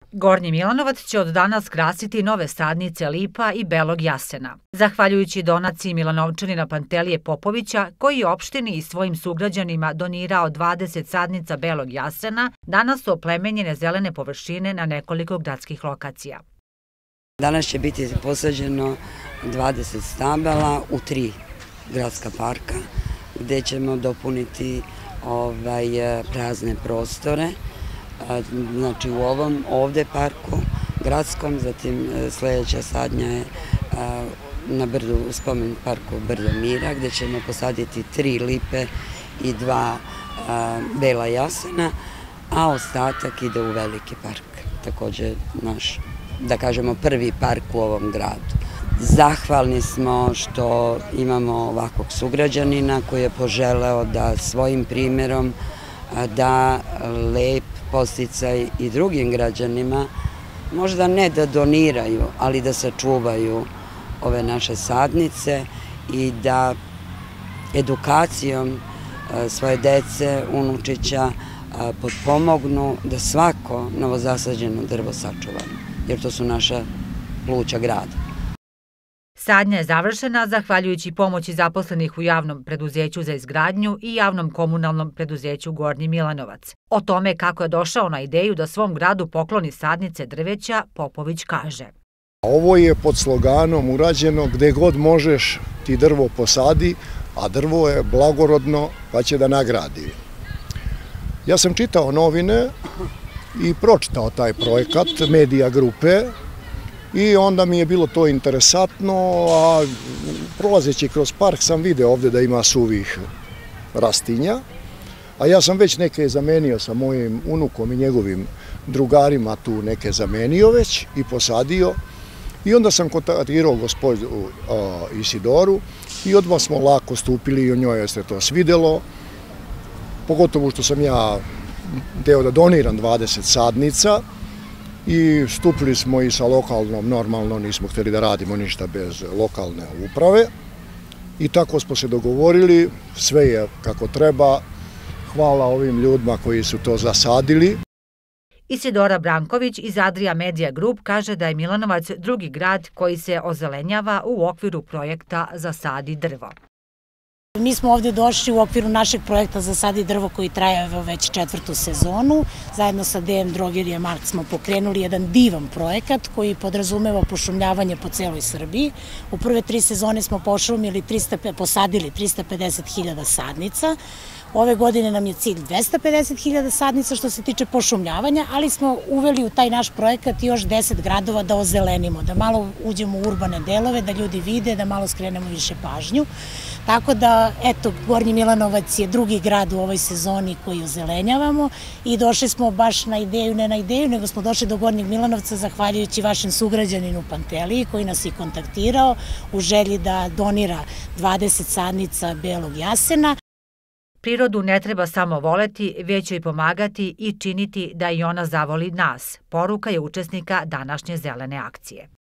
Gornji Milanovac će od danas krasiti nove sadnice lipa i belog jasena. Zahvaljujući donaciji Milanovčanina Pantelije Popovića, koji je opštini i svojim sugrađanima donirao 20 sadnica belog jasena, danas su oplemenjene zelene površine na nekoliko gradskih lokacija. Danas će biti posađeno 20 stabala u 3 gradska parka, gde ćemo dopuniti prazne prostore. Znači u ovom ovde parku gradskom, zatim sledeća sadnja je na brdu, u spomen parku Brdo Mira, gde ćemo posaditi 3 lipe i 2 bela jasena, a ostatak ide u veliki park, takođe naš, da kažemo, prvi park u ovom gradu. Zahvalni smo što imamo ovakvog sugrađanina koji je poželeo da svojim primerom da lep podsticaj i drugim građanima, možda ne da doniraju, ali da sačuvaju ove naše sadnice i da edukacijom svoje dece, unučića potpomognu da svako novozasađeno drvo sačuvamo, jer to su naša pluća grada. Sadnja je završena zahvaljujući pomoći zaposlenih u javnom preduzeću za izgradnju i javnom komunalnom preduzeću Gornji Milanovac. O tome kako je došao na ideju da svom gradu pokloni sadnice drveća, Popović kaže. Ovo je pod sloganom urađeno gde god možeš ti drvo posadi, a drvo je blagorodno pa će da nagradi. Ja sam čitao novine i pročitao taj projekat Medija grupe i onda mi je bilo to interesantno, a prolazeći kroz park sam video ovde da ima suvih rastinja, a ja sam već neke zamenio sa mojim unukom i njegovim drugarima, tu neke zamenio već i posadio. I onda sam kontaktirao gospođu Isidoru i odmah smo lako stupili i o njoj se to svidelo, pogotovo što sam ja teo da doniram 20 sadnica i stupili smo i sa lokalnom, normalno nismo hteli da radimo ništa bez lokalne uprave i tako smo se dogovorili, sve je kako treba, hvala ovim ljudima koji su to zasadili. Isidora Branković iz Adria Media Group kaže da je Milanovac drugi grad koji se ozelenjava u okviru projekta Zasadi drvo. Mi smo ovde došli u okviru našeg projekta Zasadi drvo koji traje već 4. sezonu. Zajedno sa DM Drogerije Markt smo pokrenuli jedan divan projekat koji podrazumeva pošumljavanje po celoj Srbiji. U prve 3 sezone smo posadili 350.000 sadnica. Ove godine nam je cilj 250.000 sadnica što se tiče pošumljavanja, ali smo uveli u taj naš projekat još 10 gradova da ozelenimo, da malo uđemo u urbane delove, da ljudi vide, da malo skrenemo više pažnju. Tako da, eto, Gornji Milanovac je drugi grad u ovoj sezoni koji ozelenjavamo i došli smo baš na ideju, ne na ideju, nego smo došli do Gornjeg Milanovca zahvaljujući vašem sugrađaninu Panteliji koji nas je kontaktirao u želji da donira 20 sadnica belog jasena. Prirodu ne treba samo voleti, već joj pomagati i činiti da i ona zavoli nas, poruka je učesnika današnje zelene akcije.